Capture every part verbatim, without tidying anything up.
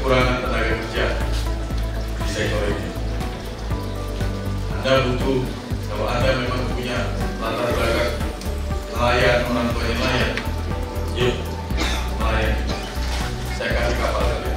kekurangan tenaga kerja di sektor ini. Anda butuh, kalau Anda memang punya latar belakang nelayan, orang tuanya nelayan, yuk nelayan, saya kasih kapal saja.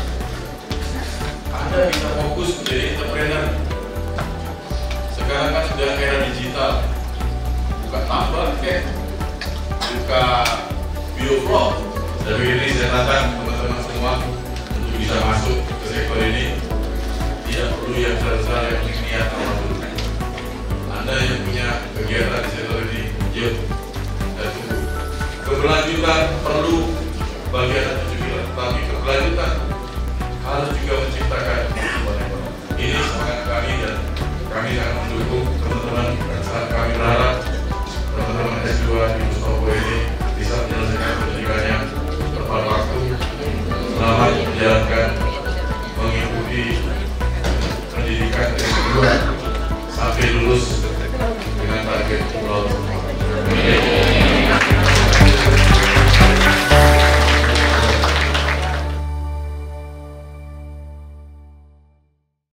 Anda bisa fokus menjadi entrepreneur. Sekarang kan sudah era digital, buka tambang, kayak buka bioflok. Dari ini saya tantang teman-teman semua untuk bisa masuk ke sektor ini. Tidak perlu yang besar-besar, yang penting niat awal dulu. Anda yang punya kegiatan di sektor ini, yuk, dan tunggu. Keberlanjutan perlu bagi anak cucu kita, tapi keberlanjutan harus juga menciptakan pertumbuhan ekonomi. Ini semangat kami dan kami akan mendukung teman-teman, dan saat kami berharap teman-teman S dua di Mustopo ini bisa menyelesaikan pendidikannya tepat waktu, selamat menjalankan mengikuti pendidikan S dua sampai lulus dengan target pulau